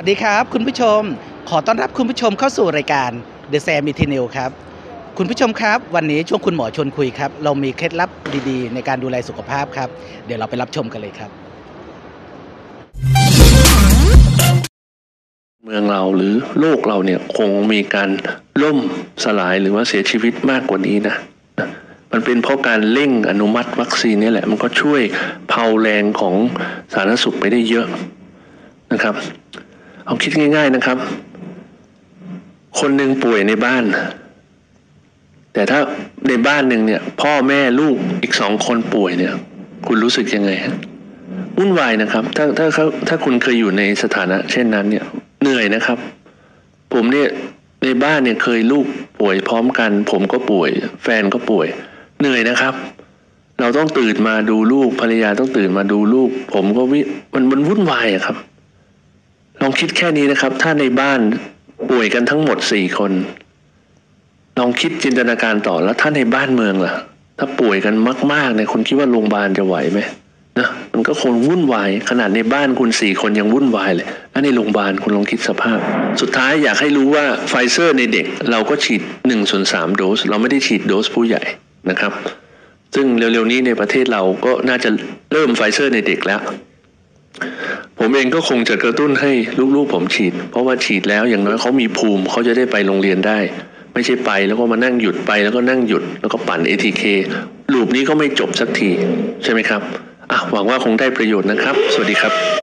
สวัสดีครับคุณผู้ชมขอต้อนรับคุณผู้ชมเข้าสู่รายการ The Sam i t i n e w ครับคุณผู้ชมครับวันนี้ช่วงคุณหมอชวนคุยครับเรามีเคล็ดลับดีๆในการดูแลสุขภาพครับเดี๋ยวเราไปรับชมกันเลยครับเมืองเราหรือโลกเราเนี่ยคงมีการล่มสลายหรือว่าเสียชีวิตมากกว่านี้นะมันเป็นเพราะการเร่งอนุมัติวัคซีนนี่แหละมันก็ช่วยเผาแรงของสาธารณสุขไปได้เยอะนะครับเอาคิดง่ายๆนะครับคนหนึ่งป่วยในบ้านแต่ถ้าในบ้านหนึ่งเนี่ยพ่อแม่ลูกอีก2 คนป่วยเนี่ยคุณรู้สึกยังไงฮะวุ่นวายนะครับถ้าคุณเคยอยู่ในสถานะเช่นนั้นเนี่ยเหนื่อยนะครับผมเนี่ยในบ้านเนี่ยเคยลูกป่วยพร้อมกันผมก็ป่วยแฟนก็ป่วยเหนื่อยนะครับเราต้องตื่นมาดูลูกภรรยาต้องตื่นมาดูลูกผมก็มันวุ่นวายอะครับลองคิดแค่นี้นะครับถ้าในบ้านป่วยกันทั้งหมด4 คนลองคิดจินตนาการต่อแล้วถ้าในบ้านเมืองล่ะถ้าป่วยกันมากๆเนี่ยคุณคิดว่าโรงพยาบาลจะไหวไหมนะมันก็คงวุ่นวายขนาดในบ้านคุณ4 คนยังวุ่นวายเลยแล้วในโรงพยาบาลคุณลองคิดสภาพสุดท้ายอยากให้รู้ว่าไฟเซอร์ในเด็กเราก็ฉีด1/3 โดสเราไม่ได้ฉีดโดสผู้ใหญ่นะครับซึ่งเร็วๆนี้ในประเทศเราก็น่าจะเริ่มไฟเซอร์ในเด็กแล้วผมเองก็คงจะกระตุ้นให้ลูกๆผมฉีดเพราะว่าฉีดแล้วอย่างน้อยเขามีภูมิเขาจะได้ไปโรงเรียนได้ไม่ใช่ไปแล้วก็มานั่งหยุดไปแล้วก็นั่งหยุดแล้วก็ปั่น ATK ลูปนี้ก็ไม่จบสักทีใช่ไหมครับหวังว่าคงได้ประโยชน์นะครับสวัสดีครับ